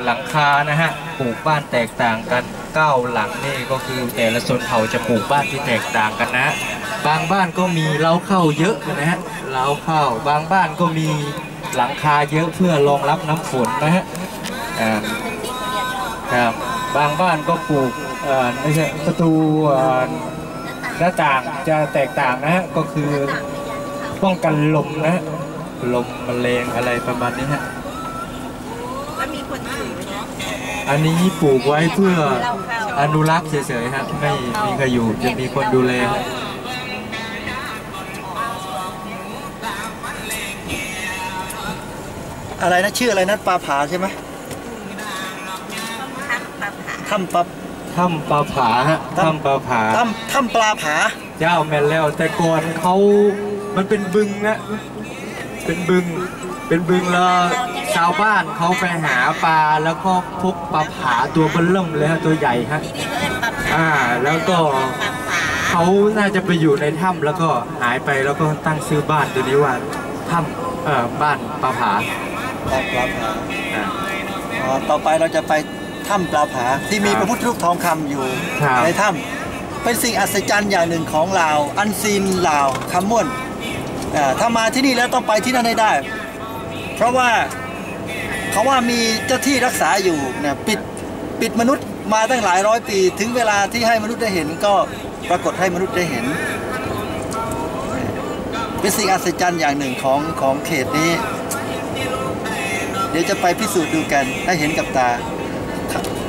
หลังคานะฮะปลูกบ้านแตกต่างกัน9หลังนี่ก็คือแต่ละชนเผ่าจะปลูกบ้านที่แตกต่างกันนะบางบ้านก็มีเล้าเข้าเยอะนะฮะเล้าเข้าบางบ้านก็มีหลังคาเยอะเพื่อรองรับน้ำฝนนะฮะครับบางบ้านก็ปลูกไม่ใช่ประตูหน้าต่างจะแตกต่างนะฮะก็คือป้องกันลมนะลมแมลงอะไรประมาณนี้ฮะมีคนถืออันนี้ปลูกไว้เพื่ออนุรักษ์เฉยๆฮะไม่มีใครอยู่จะมีคนดูแลอะไรนะชื่ออะไรนะปลาผาใช่ไหมถ้ำปลาผาฮะถ้ำปลาผาถ้ำปลาผาเจ้าแม่แล้วแต่ก่อนเขามันเป็นบึงนะเป็นบึงแล้วชาวบ้านเขาไปหาปลาแล้วก็พบปลาผาตัวเบิ่มเริ่มเลยฮะตัวใหญ่ฮะแล้วก็เขาน่าจะไปอยู่ในถ้ำแล้วก็หายไปแล้วก็ตั้งชื่อบ้านตัวนี้ว่าถ้ำบ้านปลาผาต่อไปเราจะไปถ้ำปลาผาที่มีพระพุทธรูปทองคำอยู่ในถ้ำเป็นสิ่งอัศจรรย์อย่างหนึ่งของลาวอันซีนลาวคำม่วนถ้ามาที่นี่แล้วต้องไปที่นั่นให้ได้เพราะว่าเขาว่ามีเจ้าที่รักษาอยู่เนี่ยปิดมนุษย์มาตั้งหลายร้อยปีถึงเวลาที่ให้มนุษย์ได้เห็นก็ปรากฏให้มนุษย์ได้เห็นเป็นสิ่งอัศจรรย์อย่างหนึ่งของเขตนี้เดี๋ยวจะไปพิสูจน์ดูกันให้เห็นกับตา